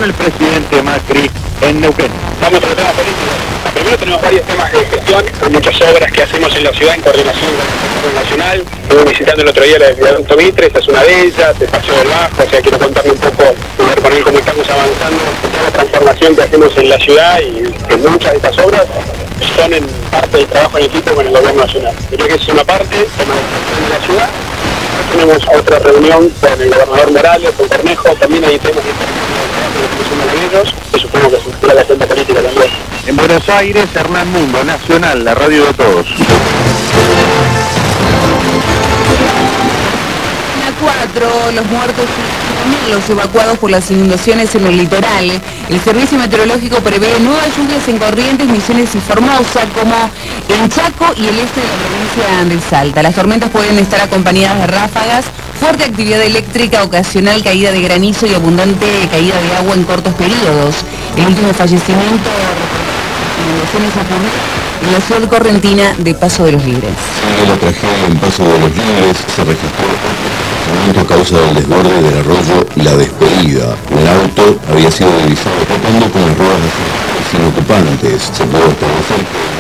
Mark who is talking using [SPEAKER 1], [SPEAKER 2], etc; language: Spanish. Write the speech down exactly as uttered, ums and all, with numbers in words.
[SPEAKER 1] el presidente Macri en Neuquén.
[SPEAKER 2] Vamos a los temas políticos. Primero tenemos varios temas de gestión, hay muchas obras que hacemos en la ciudad en coordinación con el Gobierno Nacional. Estuve visitando el otro día la de Viaducto Mitre, esta es una de ellas, el Paseo del Bajo, o sea, quiero contarle un poco, ver con él cómo estamos avanzando en toda la transformación que hacemos en la ciudad, y que muchas de estas obras son en parte del trabajo en equipo con el Gobierno Nacional. Creo que es una parte de la ciudad. Tenemos otra reunión con el gobernador Morales, con Cornejo, también hay temas de ellos, que supongo que se la agenda política también.
[SPEAKER 1] En Buenos Aires, Hernán Mundo, Nacional, la radio de todos.
[SPEAKER 3] cuatro, los muertos y los evacuados por las inundaciones en el litoral. El Servicio Meteorológico prevé nuevas lluvias en Corrientes, Misiones y Formosa, como en Chaco y el este de la provincia de Salta. Las tormentas pueden estar acompañadas de ráfagas, fuerte actividad eléctrica, ocasional caída de granizo y abundante caída de agua en cortos periodos. El último fallecimiento en inundaciones ocurrió en la ciudad correntina de Paso de los Libres.
[SPEAKER 4] En la tragedia en Paso de los Libres se registró a causa del desborde del arroyo La Despedida. El auto había sido divisado tratando con las ruedas de sin ocupantes. Se pudo establecer que